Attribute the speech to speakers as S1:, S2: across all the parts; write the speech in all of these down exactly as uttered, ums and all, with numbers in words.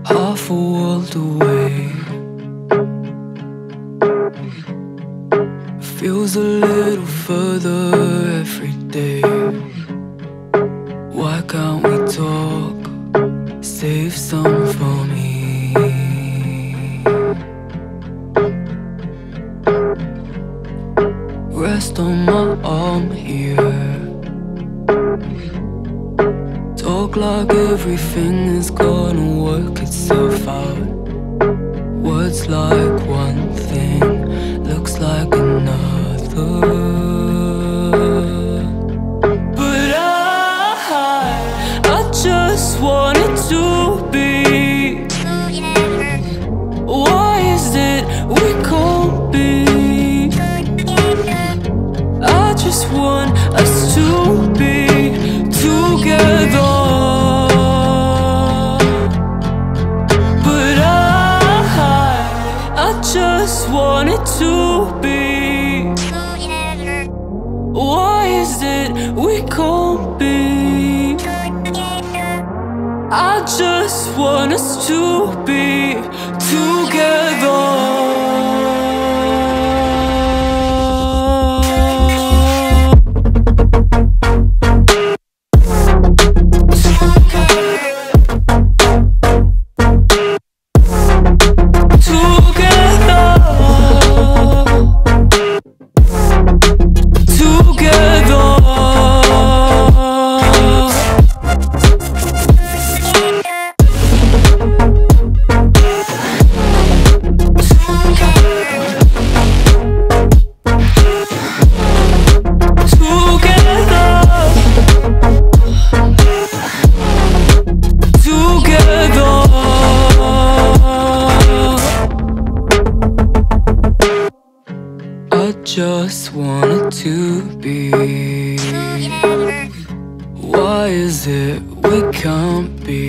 S1: half a world away. Feels a little further every day. Why can't we talk? Save some for me. Rest on my arm here. Talk like everything is gonna work itself out. Words like one thing, looks like another. But I, I just wanted to be. Why is it we can't be? I just want us to be together. But I, I just wanted to be. Why is it we can't be? I just want us to be together. I just wanted to be. Why is it we can't be?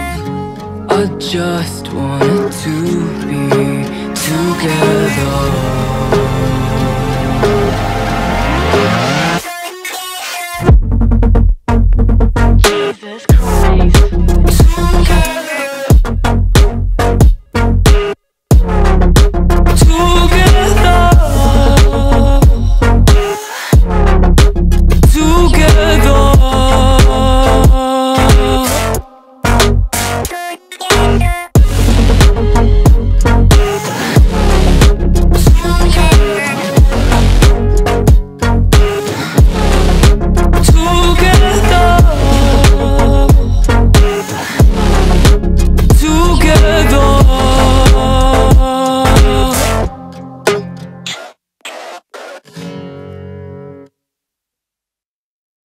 S1: I just wanted to be together.